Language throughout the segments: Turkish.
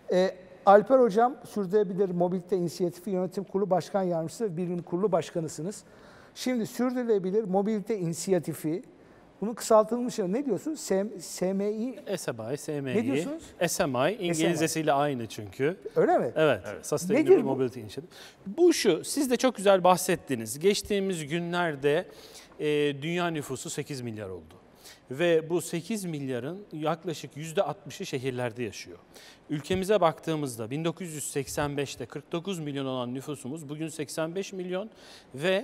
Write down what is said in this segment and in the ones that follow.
Alper Hocam, Sürdürülebilir Mobilite İnisiyatifi Yönetim Kurulu Başkan Yardımcısı ve Bilim Kurulu Başkanısınız. Şimdi Sürdürülebilir Mobilite İnisiyatifi, bunun kısaltılmış ne diyorsunuz? SMI. SMI. Ne diyorsunuz? SMI İngilizcesiyle aynı çünkü. Öyle mi? Evet. Sustainable Mobility Initiative. Bu şu, siz de çok güzel bahsettiniz. Geçtiğimiz günlerde dünya nüfusu 8 milyar oldu. Ve bu 8 milyarın yaklaşık %60'ı şehirlerde yaşıyor. Ülkemize baktığımızda 1985'te 49 milyon olan nüfusumuz bugün 85 milyon ve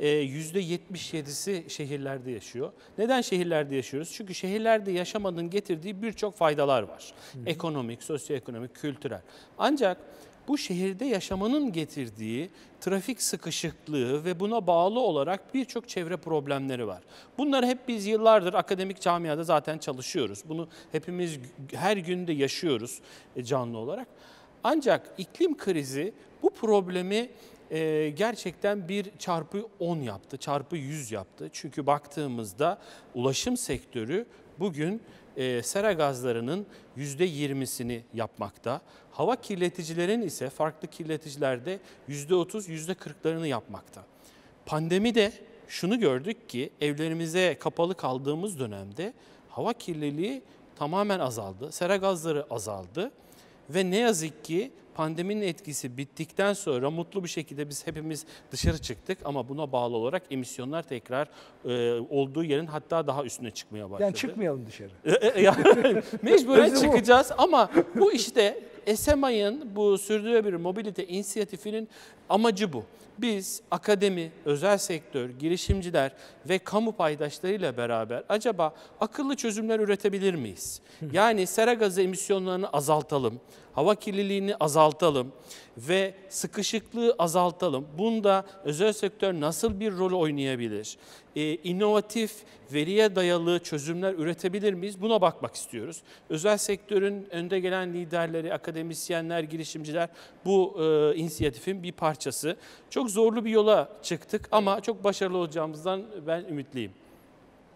%77'si şehirlerde yaşıyor. Neden şehirlerde yaşıyoruz? Çünkü şehirlerde yaşamanın getirdiği birçok faydalar var. Ekonomik, sosyoekonomik, kültürel. Ancak bu şehirde yaşamanın getirdiği trafik sıkışıklığı ve buna bağlı olarak birçok çevre problemleri var. Bunları hep biz yıllardır akademik camiada zaten çalışıyoruz. Bunu hepimiz her günde yaşıyoruz canlı olarak. Ancak iklim krizi bu problemi gerçekten 1x10 yaptı, çarpı 100 yaptı. Çünkü baktığımızda ulaşım sektörü bugün sera gazlarının %20'sini yapmakta. Hava kirleticilerin ise farklı kirleticilerde %30, %40'larını yapmakta. Pandemide şunu gördük ki evlerimize kapalı kaldığımız dönemde hava kirliliği tamamen azaldı. Sera gazları azaldı ve ne yazık ki pandeminin etkisi bittikten sonra mutlu bir şekilde biz hepimiz dışarı çıktık ama buna bağlı olarak emisyonlar tekrar olduğu yerin hatta daha üstüne çıkmaya başladı. Yani çıkmayalım dışarı. Mecburen çıkacağız ama bu işte SMI'ın bu Sürdürülebilir Mobilite İnisiyatifi'nin amacı bu. Biz akademi, özel sektör, girişimciler ve kamu paydaşlarıyla beraber acaba akıllı çözümler üretebilir miyiz? Yani sera gazı emisyonlarını azaltalım, hava kirliliğini azaltalım ve sıkışıklığı azaltalım. Bunda özel sektör nasıl bir rol oynayabilir? İnovatif, veriye dayalı çözümler üretebilir miyiz? Buna bakmak istiyoruz. Özel sektörün önde gelen liderleri, akademisyenler, girişimciler bu inisiyatifin bir parçası. Çok zorlu bir yola çıktık ama çok başarılı olacağımızdan ben ümitliyim.